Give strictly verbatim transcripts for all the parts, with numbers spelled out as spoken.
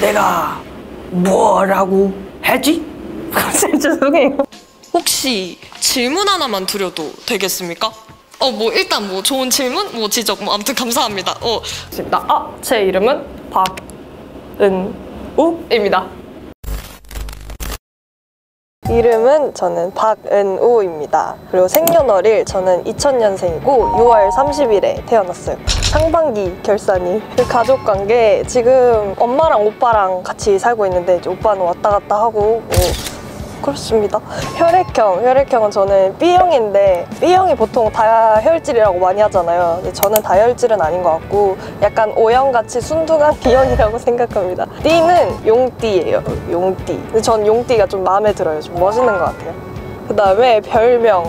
내가 뭐라고 했지? 죄송해요. 혹시 질문 하나만 드려도 되겠습니까? 어, 뭐 일단 뭐 좋은 질문, 뭐 지적, 뭐 아무튼 감사합니다. 어, 아, 제 이름은 박은우입니다. 이름은 저는 박은우입니다. 그리고 생년월일 저는 이천 년생이고 유월 삼십일에 태어났어요. 상반기 결산이. 가족관계 지금 엄마랑 오빠랑 같이 살고 있는데 이제 오빠는 왔다 갔다 하고 뭐 그렇습니다. 혈액형, 혈액형은 저는 B형인데 B형이 보통 다혈질이라고 많이 하잖아요. 근데 저는 다혈질은 아닌 것 같고 약간 O형같이 순둥한 B형이라고 생각합니다. D는 용띠예요. 용띠. 근데 전 용띠가 좀 마음에 들어요. 좀 멋있는 것 같아요. 그 다음에 별명.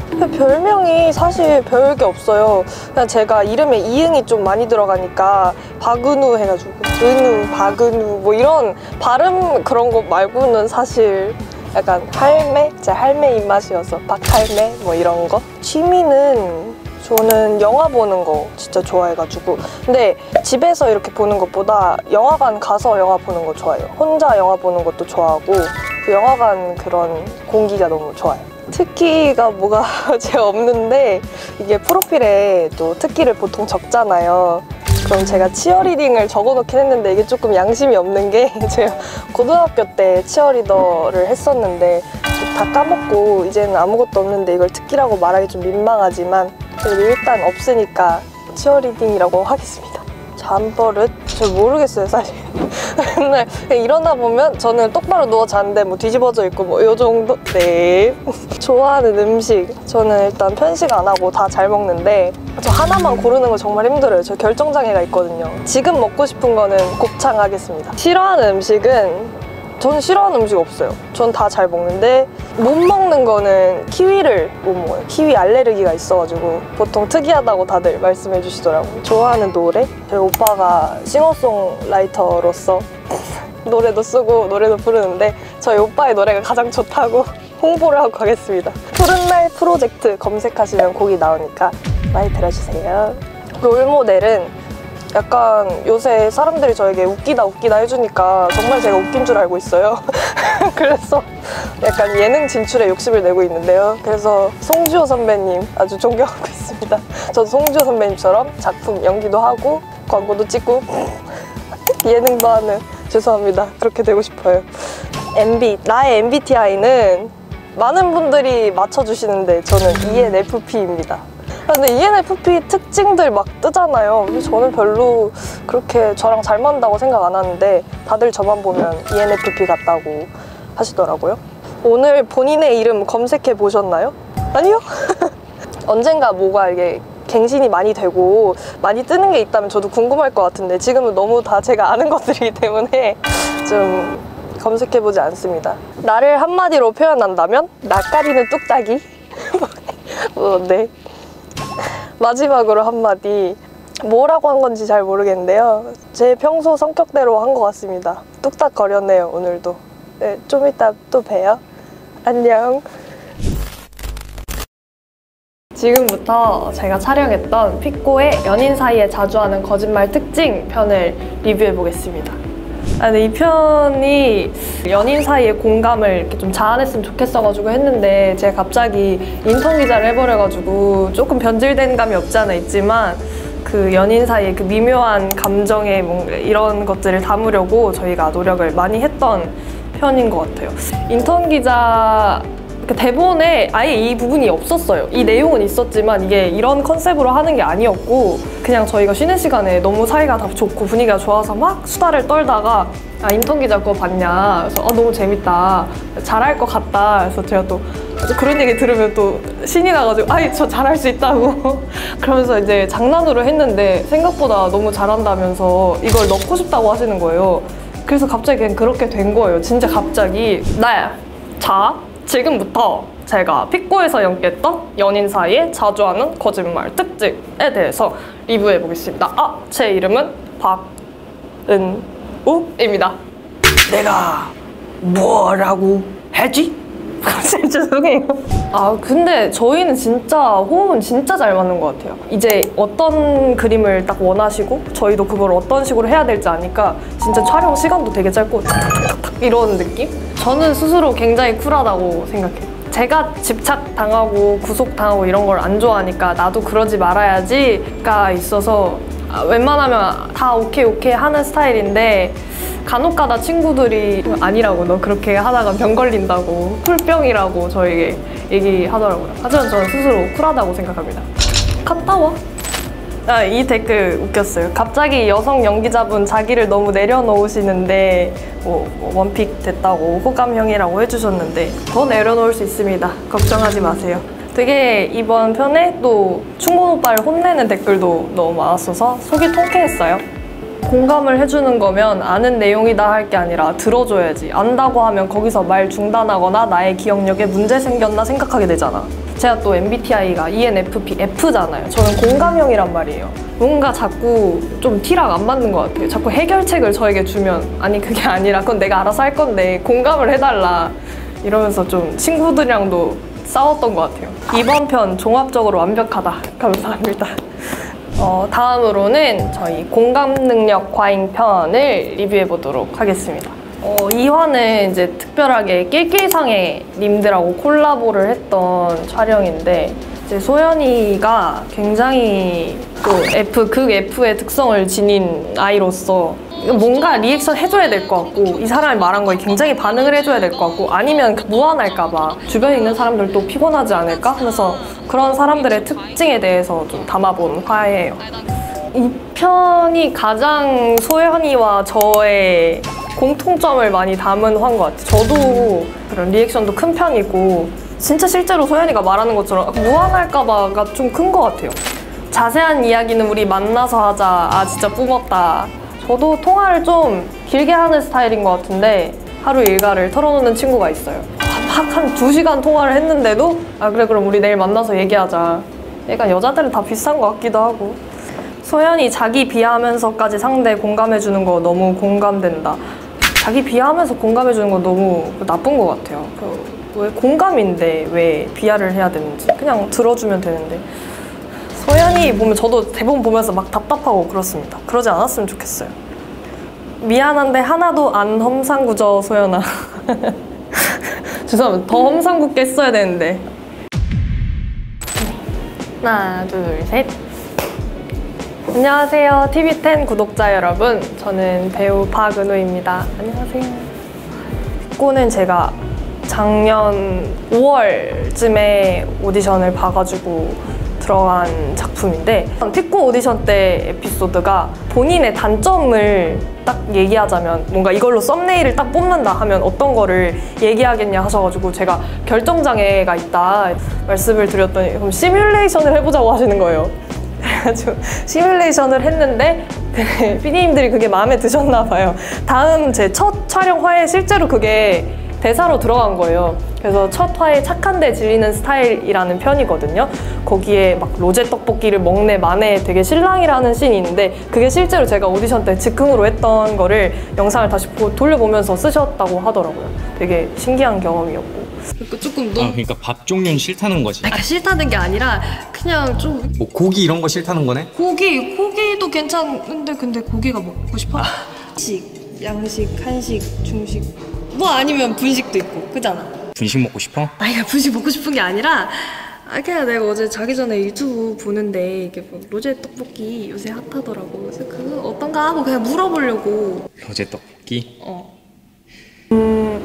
별명이 사실 별게 없어요. 그냥 제가 이름에 이응이 좀 많이 들어가니까 박은우 해가지고 은우, 박은우 뭐 이런 발음 그런 거 말고는 사실 약간 할매? 제 할매 입맛이어서 박할매 뭐 이런 거. 취미는 저는 영화 보는 거 진짜 좋아해가지고 근데 집에서 이렇게 보는 것보다 영화관 가서 영화 보는 거 좋아해요. 혼자 영화 보는 것도 좋아하고 그 영화관 그런 공기가 너무 좋아요. 특기가 뭐가 제가 없는데 이게 프로필에 또 특기를 보통 적잖아요. 그럼 제가 치어리딩을 적어놓긴 했는데 이게 조금 양심이 없는 게 제가 고등학교 때 치어리더를 했었는데 다 까먹고 이제는 아무것도 없는데 이걸 특기라고 말하기 좀 민망하지만 그래도 일단 없으니까 치어리딩이라고 하겠습니다. 잠버릇? 잘 모르겠어요 사실. 맨날 일어나 보면 저는 똑바로 누워 자는데 뭐 뒤집어져 있고 뭐 이 정도? 네. 좋아하는 음식 저는 일단 편식 안 하고 다 잘 먹는데 저 하나만 고르는 거 정말 힘들어요. 저 결정장애가 있거든요. 지금 먹고 싶은 거는 곱창 하겠습니다. 싫어하는 음식은 저는 싫어하는 음식 없어요. 전 다 잘 먹는데 못 먹는 거는 키위를 못 먹어요. 키위 알레르기가 있어가지고 보통 특이하다고 다들 말씀해 주시더라고요. 좋아하는 노래? 저희 오빠가 싱어송라이터로서 노래도 쓰고 노래도 부르는데 저희 오빠의 노래가 가장 좋다고 홍보를 하고 가겠습니다. 푸른날 프로젝트 검색하시면 곡이 나오니까 많이 들어주세요. 롤모델은 약간 요새 사람들이 저에게 웃기다 웃기다 해주니까 정말 제가 웃긴 줄 알고 있어요. 그래서 약간 예능 진출에 욕심을 내고 있는데요. 그래서 송지효 선배님 아주 존경하고 있습니다. 저도 송지효 선배님처럼 작품 연기도 하고 광고도 찍고 예능도 하는, 죄송합니다, 그렇게 되고 싶어요. 엠비, 나의 엠비티아이는 많은 분들이 맞춰주시는데 저는 이엔에프피입니다. 근데 이엔에프피 특징들 막 뜨잖아요. 근데 저는 별로 그렇게 저랑 잘 맞는다고 생각 안 하는데 다들 저만 보면 이엔에프피 같다고 하시더라고요. 오늘 본인의 이름 검색해 보셨나요? 아니요? 언젠가 뭐가 이게 갱신이 많이 되고 많이 뜨는 게 있다면 저도 궁금할 것 같은데 지금은 너무 다 제가 아는 것들이기 때문에 좀 검색해보지 않습니다. 나를 한마디로 표현한다면? 낯가리는 뚝딱이? 어, 네. 마지막으로 한마디. 뭐라고 한 건지 잘 모르겠는데요. 제 평소 성격대로 한 것 같습니다. 뚝딱거렸네요, 오늘도. 네, 좀 이따 또 봬요. 안녕. 지금부터 제가 촬영했던 피꼬의 연인 사이에 자주 하는 거짓말 특징 편을 리뷰해보겠습니다. 아, 근데 이 편이 연인 사이의 공감을 이렇게 좀 자아냈으면 좋겠어가지고 했는데 제가 갑자기 인턴 기자를 해버려가지고 조금 변질된 감이 없지 않아 있지만 그 연인 사이의 그 미묘한 감정의 뭔가 이런 것들을 담으려고 저희가 노력을 많이 했던 편인 것 같아요. 인턴 기자 대본에 아예 이 부분이 없었어요. 이 내용은 있었지만 이게 이런 컨셉으로 하는 게 아니었고 그냥 저희가 쉬는 시간에 너무 사이가 다 좋고 분위기가 좋아서 막 수다를 떨다가 아 인턴 기자 그거 봤냐? 그래서 어, 너무 재밌다. 잘할 것 같다. 그래서 제가 또 그런 얘기 들으면 또 신이 나가지고 아이 저 잘할 수 있다고 그러면서 이제 장난으로 했는데 생각보다 너무 잘한다면서 이걸 넣고 싶다고 하시는 거예요. 그래서 갑자기 그냥 그렇게 된 거예요. 진짜 갑자기. 네, 자 지금부터 제가 피꼬에서 연기했던 연인 사이에 자주 하는 거짓말 특징에 대해서 리뷰해보겠습니다. 아, 제 이름은 박은우입니다. 내가 뭐라고 했지? 갑자기 죄송해요. 아 근데 저희는 진짜 호흡은 진짜 잘 맞는 것 같아요. 이제 어떤 그림을 딱 원하시고 저희도 그걸 어떤 식으로 해야 될지 아니까 진짜 촬영 시간도 되게 짧고 탁탁탁탁 이런 느낌? 저는 스스로 굉장히 쿨하다고 생각해요. 제가 집착당하고 구속당하고 이런 걸 안 좋아하니까 나도 그러지 말아야지가 있어서 웬만하면 다 오케이 오케이 하는 스타일인데 간혹가다 친구들이 아니라고 너 그렇게 하다가 병 걸린다고 쿨병이라고 저에게 얘기하더라고요. 하지만 저는 스스로 쿨하다고 생각합니다. 칸타워? 아, 이 댓글 웃겼어요. 갑자기 여성 연기자분 자기를 너무 내려놓으시는데 뭐, 뭐 원픽 됐다고 호감형이라고 해주셨는데 더 내려놓을 수 있습니다. 걱정하지 마세요. 되게 이번 편에 또 충곤 오빠를 혼내는 댓글도 너무 많았어서 속이 통쾌했어요. 공감을 해주는 거면 아는 내용이다 할 게 아니라 들어줘야지. 안다고 하면 거기서 말 중단하거나 나의 기억력에 문제 생겼나 생각하게 되잖아. 제가 또 엠비티아이가 이엔에프피 F잖아요. 저는 공감형이란 말이에요. 뭔가 자꾸 좀 T랑 안 맞는 것 같아요. 자꾸 해결책을 저에게 주면 아니 그게 아니라 그건 내가 알아서 할 건데 공감을 해달라 이러면서 좀 친구들이랑도 싸웠던 것 같아요. 이번 편 종합적으로 완벽하다. 감사합니다. 어, 다음으로는 저희 공감 능력 과잉 편을 리뷰해 보도록 하겠습니다. 어, 이 화는 이제 특별하게 낄낄상의 님들하고 콜라보를 했던 촬영인데 이제 소연이가 굉장히 또 F, 극 F의 특성을 지닌 아이로서 뭔가 리액션 해줘야 될 것 같고 이 사람이 말한 거에 굉장히 반응을 해줘야 될 것 같고 아니면 무안할까 봐 주변에 있는 사람들도 피곤하지 않을까 하면서 그런 사람들의 특징에 대해서 좀 담아본 화예요. 이 편이 가장 소연이와 저의 공통점을 많이 담은 화인 것 같아요. 저도 그런 리액션도 큰 편이고 진짜 실제로 소연이가 말하는 것처럼 무안할까 봐가 좀 큰 것 같아요. 자세한 이야기는 우리 만나서 하자. 아 진짜 뿜었다. 저도 통화를 좀 길게 하는 스타일인 것 같은데 하루 일과를 털어놓는 친구가 있어요. 막 한 두 시간 통화를 했는데도 아 그래 그럼 우리 내일 만나서 얘기하자. 약간 여자들은 다 비슷한 것 같기도 하고 소연이 자기 비하하면서까지 상대 공감해주는 거 너무 공감된다. 자기 비하하면서 공감해주는 거 너무 나쁜 것 같아요. 그 왜 공감인데 왜 비하를 해야 되는지 그냥 들어주면 되는데 소연이 보면 저도 대본 보면서 막 답답하고 그렇습니다. 그러지 않았으면 좋겠어요. 미안한데 하나도 안 험상궂어 소연아. 죄송합니다. 더 험상궂게 써야 되는데. 하나 둘 셋. 안녕하세요 티비텐 구독자 여러분. 저는 배우 박은우입니다. 안녕하세요. 픽고는 제가 작년 오월쯤에 오디션을 봐가지고 들어간 작품인데 픽고 오디션 때 에피소드가 본인의 단점을 딱 얘기하자면 뭔가 이걸로 썸네일을 딱 뽑는다 하면 어떤 거를 얘기하겠냐 하셔가지고 제가 결정장애가 있다 말씀을 드렸더니 그럼 시뮬레이션을 해보자고 하시는 거예요. 그래가지고 시뮬레이션을 했는데 피디님들이 그게 마음에 드셨나 봐요. 다음 제 첫 촬영 화에 실제로 그게 대사로 들어간 거예요. 그래서 첫 화에 착한데 질리는 스타일이라는 편이거든요. 거기에 막 로제 떡볶이를 먹네 마네 되게 신랑이라는 씬이 있는데 그게 실제로 제가 오디션 때 즉흥으로 했던 거를 영상을 다시 돌려보면서 쓰셨다고 하더라고요. 되게 신기한 경험이었고. 그러니까 조금 너무 아, 그러니까 밥 종류는 싫다는 거지. 아, 싫다는 게 아니라 그냥 좀 뭐 고기 이런 거 싫다는 거네? 고기, 고기도 괜찮은데 근데 고기가 먹고 싶어? 식, 양식, 한식, 중식 뭐 아니면 분식도 있고 그잖아. 분식 먹고 싶어? 아니 분식 먹고 싶은 게 아니라 아 그냥 내가 어제 자기 전에 유튜브 보는데 이게 뭐 로제 떡볶이 요새 핫하더라고. 그래서 그거 어떤가 하고 그냥 물어보려고. 로제 떡볶이? 어. 음,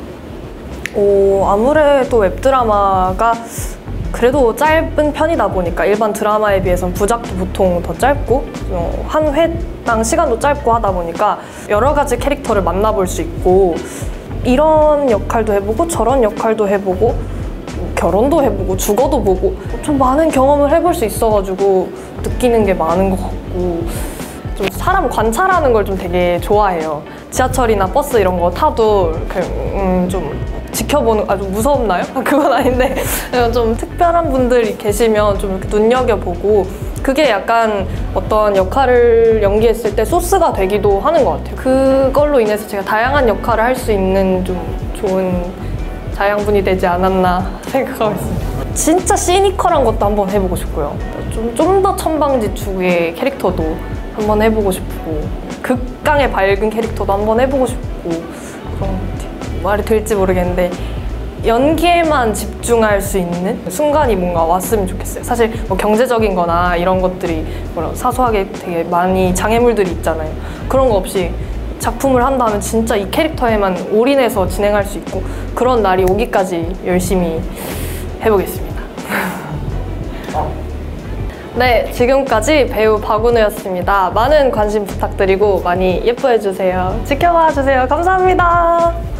오, 아무래도 웹드라마가 그래도 짧은 편이다 보니까 일반 드라마에 비해서는 부작도 보통 더 짧고 어, 한 회당 시간도 짧고 하다 보니까 여러 가지 캐릭터를 만나볼 수 있고 이런 역할도 해보고 저런 역할도 해보고 결혼도 해보고 죽어도 보고 좀 많은 경험을 해볼 수 있어가지고 느끼는 게 많은 것 같고 좀 사람 관찰하는 걸 좀 되게 좋아해요. 지하철이나 버스 이런 거 타도 음, 좀 지켜보는 아주 무섭나요? 그건 아닌데 좀 특별한 분들이 계시면 좀 이렇게 눈여겨보고 그게 약간 어떤 역할을 연기했을 때 소스가 되기도 하는 것 같아요. 그걸로 인해서 제가 다양한 역할을 할 수 있는 좀 좋은 자양분이 되지 않았나 생각하고 있습니다. 진짜 시니컬한 것도 한번 해보고 싶고요. 좀 좀 더 천방지축의 캐릭터도 한번 해보고 싶고 극강의 밝은 캐릭터도 한번 해보고 싶고 그런 것 같아요. 말이 될지 모르겠는데 연기에만 집중할 수 있는 순간이 뭔가 왔으면 좋겠어요. 사실 뭐 경제적인 거나 이런 것들이 뭐라 사소하게 되게 많이 장애물들이 있잖아요. 그런 거 없이 작품을 한다면 진짜 이 캐릭터에만 올인해서 진행할 수 있고 그런 날이 오기까지 열심히 해보겠습니다. 네, 지금까지 배우 박은우였습니다. 많은 관심 부탁드리고 많이 예뻐해주세요. 지켜봐 주세요. 감사합니다.